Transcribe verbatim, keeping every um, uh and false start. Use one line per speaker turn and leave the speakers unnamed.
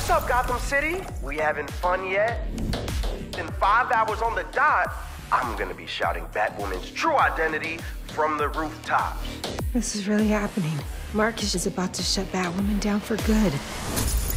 What's up, Gotham City? We having fun yet? In five hours on the dot, I'm gonna be shouting Batwoman's true identity from the rooftops.
This is really happening. Marquis is about to shut Batwoman down for good.